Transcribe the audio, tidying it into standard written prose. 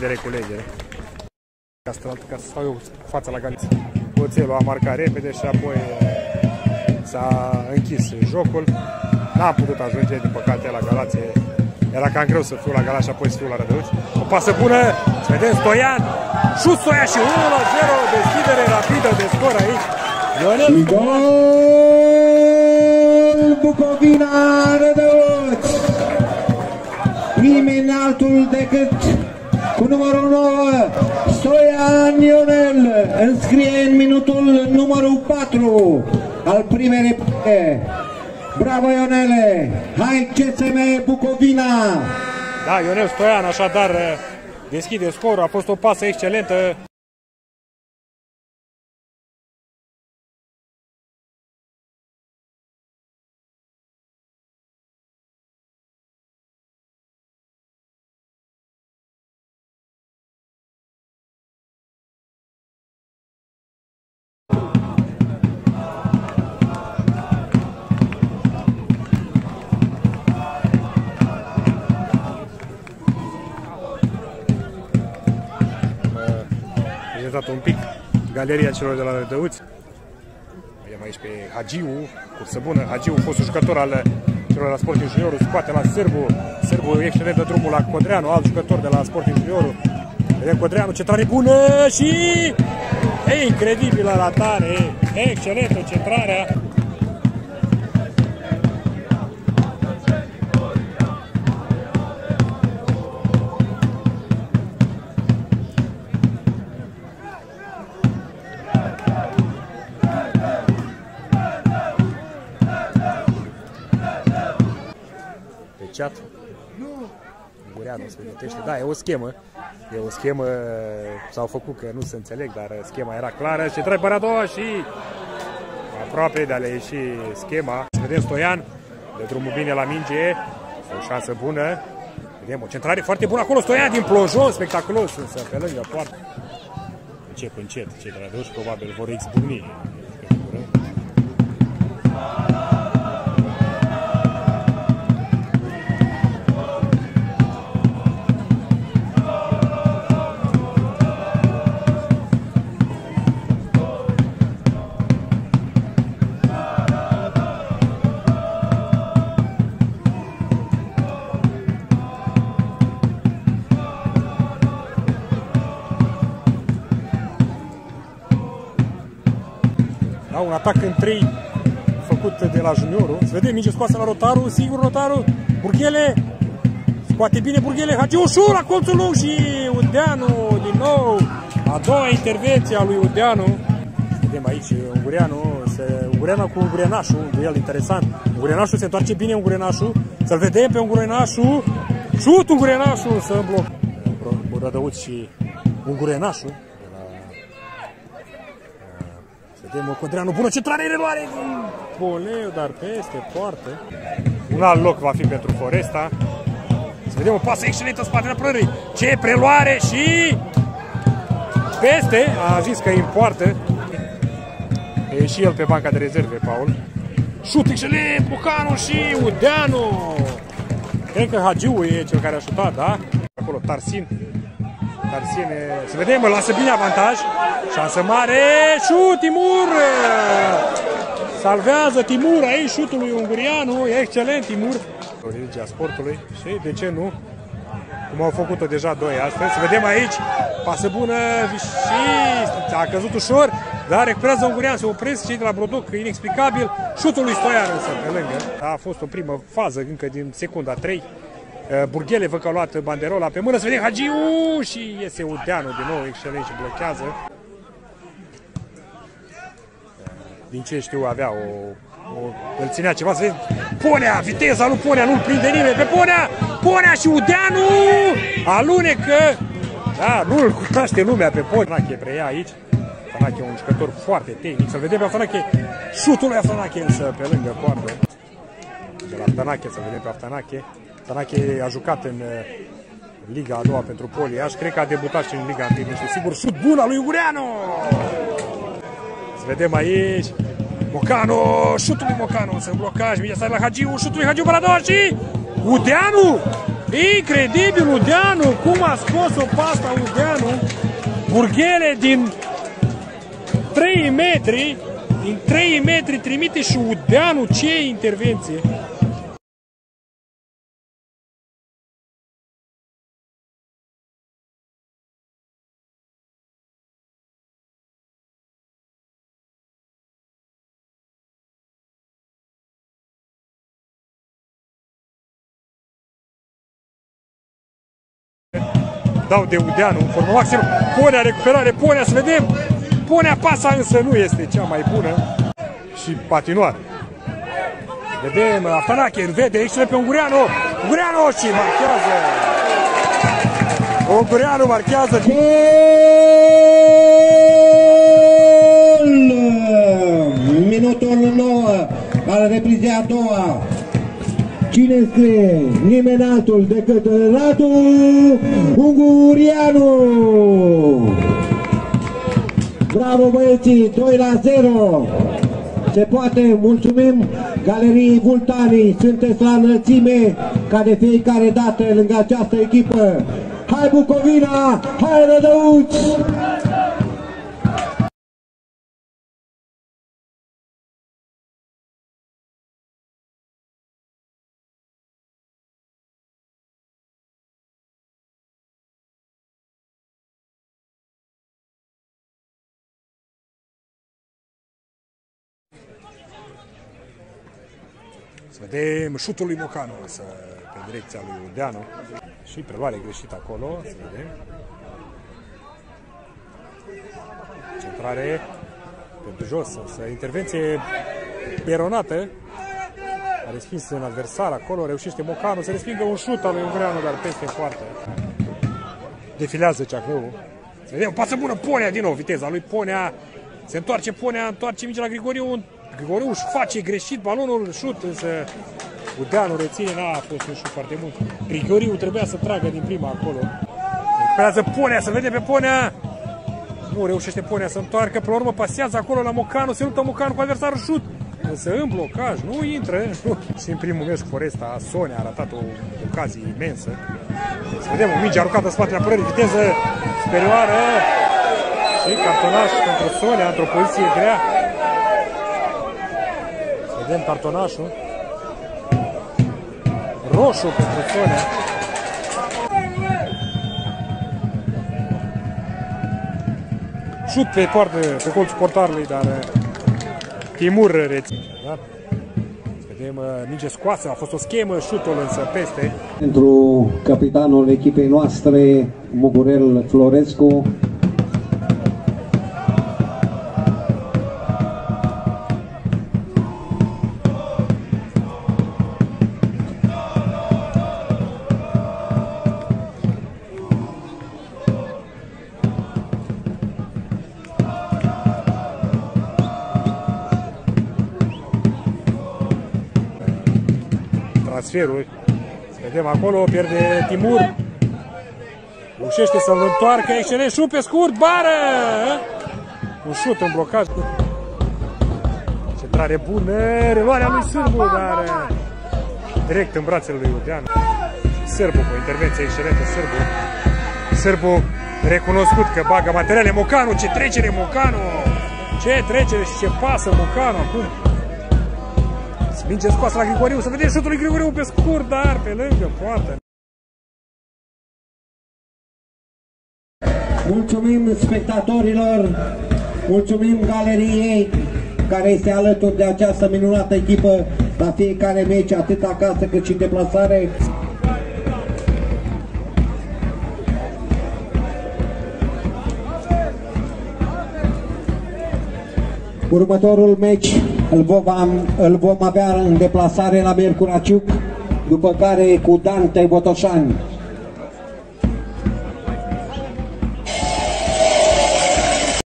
de reculegere. Ca să stau eu fața la Galați. Oțelul a marcat repede și apoi s-a închis jocul. N-am putut ajunge, din păcate, la Galați. Era cam greu să fiu la Galați și apoi să fiu la Rădăuți. O pasă bună, să vedem Stoian. Șut Stoian și 1-0, deschidere rapidă de scor aici. Gol Bucovina Rădăuți. Nimeni altul decât cu numărul 9, Stoian Ionel, înscrie în minutul numărul 4 al primei repede. Bravo Ionele! Hai CSM Bucovina! Da, Ionel Stoian așadar deschide scorul, a fost o pasă excelentă. Un pic galeria celor de la Rădăuți. Vedem aici pe Hagiu, cursă bună. Hagiu, fostul jucător al celor de la Sporting Juniorul, scoate la Sârbu. Sârbu excelent de drumul la Codreanu, alt jucător de la Sporting Juniorul. Vedem Codreanu, centrare bună și e incredibilă ratare, excelentă centrarea. Chat. Ungureanu se pregătește. Da, e o schemă. E o schemă, s-au făcut că nu se înțeleg, dar schema era clară. Și trebuie a doua și aproape de a le ieși schema. Vedem Stoian, de drumul bine la minge. O șansă bună. Vedem o centrare foarte bună acolo. Stoian din plonjon, spectaculos, însă pe lângă poartă. Încet, cei de la Rădăuți probabil vor exburni. Un atac în 3 făcut de la juniorul. Se vede minge scoasă la Rotaru, sigur Rotaru. Burghele, scoate bine Burghele, Hagiușu la colțul lung și Udeanu din nou. A doua intervenție a lui Udeanu. Vedem aici Ungureanu cu Ungurenașu, un duel interesant. Ungurenașu se întoarce bine, Ungurenașu. Să-l vedem pe Ungurenașu. Șut Ungurenașu, să bloc. Rădăuți și Ungurenașu. Vedem Codreanu, bună centrare, reluare din Poleu, dar peste poartă. Un alt loc va fi pentru Foresta. Să vedem o pasă excelentă în spatele apărării. Ce preluare și peste, a zis că îi împoartă. E și el pe banca de rezerve, Paul. Șut excelent, Bucanu și Udeanu. Cred că Hagiu e cel care a șutat, da? Acolo Tarsin. Să vedem, lasă bine avantaj. Șansă mare, șut, Timur! Salvează Timur aici, șutul lui Ungureanu, e excelent Timur. Religia sportului și de ce nu? Cum au făcut-o deja doi astfel. Să vedem aici, pasă bună și a căzut ușor, dar recuperează Ungureanu, se opresc cei de la Brodoc, inexplicabil. Șutul lui Stoian însă pe lângă. A fost o primă fază încă din secunda 3. Burghele văd că a luat banderola pe mână, să vedem Hagiu și iese Udeanu din nou, excelent și blochează. Din ce știu avea îl ținea ceva, să vedem Ponea, viteza lui Ponea, nu-l prinde nimeni pe Ponea și Udeanu alunecă, da, nu-l cunoaște lumea pe Ponea. Afanache preia aici, Afanache e un jucător foarte tehnic, să-l vedem pe Afanache, șutul lui Afanache însă pe lângă poartă. De la Afanache, să vedem pe Afanache. Afanache a jucat în Liga a doua pentru Poliaș, cred că a debutat și în Liga 1, nu știu sigur, șut bun al lui Ungureanu! Să vedem aici, Mocanu, șutul lui Mocanu, însă în blocaj, mingea sare la Hagiu, șutul lui Hagiu pe la doua și Udeanu! Incredibil Udeanu, cum a scos-o pasta Udeanu. Burghele din 3 metri, din 3 metri trimite și Udeanu, ce intervenție! Dau de Udeanu, în formă maximă. Ponea, recuperare, Ponea, să vedem. Ponea, pasa însă nu este cea mai bună. Și patinoar. Vedem, Aftanache, îl vede, excelent pe Ungureanu. Ungureanu și marchează. Ungureanu marchează. Minutul 9 al reprizei a doua. Cine scrie? Nimeni altul decât Radu Ungureanu. Bravo băieții, 2-0. Se poate, mulțumim Galeriei Vultanii, sunteți la înălțime ca de fiecare dată lângă această echipă. Hai Bucovina, hai Rădăuți! Să vedem șutul lui Mocanu pe direcția lui Udeanu. Și preluare greșită acolo. Să vedem. Centrare pentru jos. Însă intervenție eronată. A respins un adversar acolo. Reușește Mocanu să respingă un șut al lui Ungureanu, dar peste poartă. Defilează Ceacău. Să vedem, o pasă bună. Ponea din nou, viteza lui Ponea. Se întoarce Ponea, întoarce mingea la Grigoriu. Grigoriu își face greșit balonul, șut, însă Udeanu reține, n-a fost un șut foarte mult. Grigoriu trebuia să tragă din prima acolo. Recuperează Ponea, să vede pe Ponea. Nu reușește Ponea să întoarcă, pe la urmă pasează acolo la Mocanu, se luptă Mocanu cu adversarul, șut. Însă în blocaj, nu intră. Și în primul meci Foresta, Sonia a ratat o ocazie imensă. Să vedem, o minge aruncată în spatele apărării, viteză superioară. Și cartonaș pentru Sonia, într-o poziție grea. Vedem cartonașul. Roșu pentru Sonia. Șut pe poartă, pe colțul portarului, dar Timur reține. Da? Vedem minge scoasă, a fost o schemă, șutul însă peste. Pentru capitanul echipei noastre, Mugurel Florescu. Transferul. Vedem acolo, pierde Timur. Reușește să-l întoarcă, excelent șut pe scurt, bară! Un șut în blocaj. Centrare bună, reluarea lui Sârbu, dar direct în brațele lui Udeanu. Sârbu cu intervenție excelentă, Sârbu. Sârbu recunoscut că bagă materiale. Mocanu, ce trecere Mocanu! Ce trecere și ce pasă Mocanu acum! Minge scoasă la Grigoriu, să vedem șutul lui Grigoriu pe scurt, dar pe lângă poartă. Mulțumim spectatorilor, mulțumim galeriei care este alături de această minunată echipă la fiecare meci, atât acasă cât și deplasare. Următorul meci îl vom avea în deplasare la Miercuraciuc, după care cu Dante Botoșani.